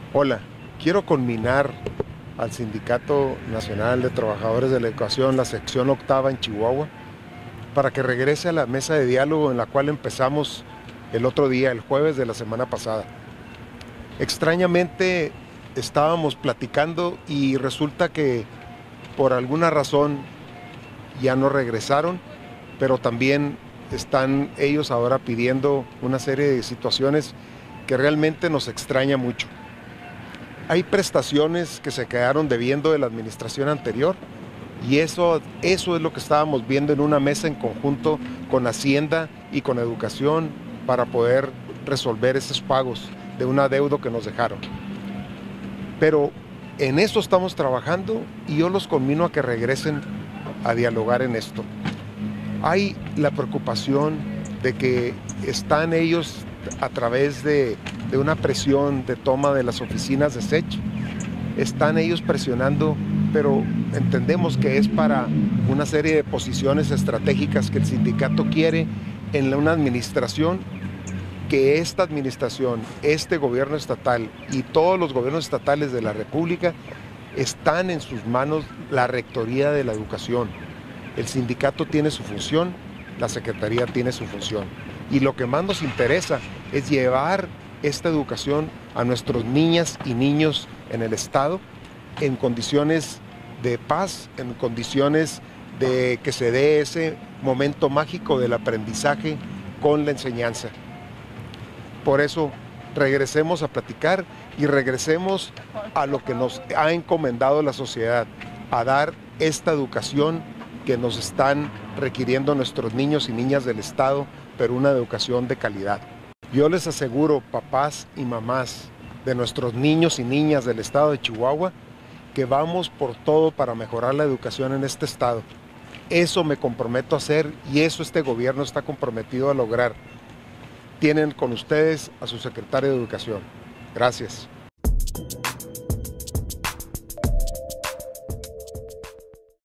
Hola, quiero conminar al Sindicato Nacional de Trabajadores de la Educación, la sección octava en Chihuahua, para que regrese a la mesa de diálogo en la cual empezamos el otro día, el jueves de la semana pasada. Extrañamente estábamos platicando y resulta que por alguna razón ya no regresaron, pero también están ellos ahora pidiendo una serie de situaciones que realmente nos extraña mucho. Hay prestaciones que se quedaron debiendo de la administración anterior y eso es lo que estábamos viendo en una mesa en conjunto con Hacienda y con Educación para poder resolver esos pagos de un adeudo que nos dejaron. Pero en eso estamos trabajando y yo los conmino a que regresen a dialogar en esto. Hay la preocupación de que están ellos a través de una presión de toma de las oficinas de SECH, están ellos presionando, pero entendemos que es para una serie de posiciones estratégicas que el sindicato quiere en una administración, que esta administración, este gobierno estatal y todos los gobiernos estatales de la República están en sus manos la rectoría de la educación. El sindicato tiene su función, la secretaría tiene su función. Y lo que más nos interesa es llevar esta educación a nuestros niñas y niños en el Estado en condiciones de paz, en condiciones de que se dé ese momento mágico del aprendizaje con la enseñanza. Por eso regresemos a platicar y regresemos a lo que nos ha encomendado la sociedad, a dar esta educación que nos están requiriendo nuestros niños y niñas del Estado, pero una educación de calidad. Yo les aseguro, papás y mamás de nuestros niños y niñas del Estado de Chihuahua, que vamos por todo para mejorar la educación en este Estado. Eso me comprometo a hacer y eso este gobierno está comprometido a lograr. Tienen con ustedes a su secretario de Educación. Gracias.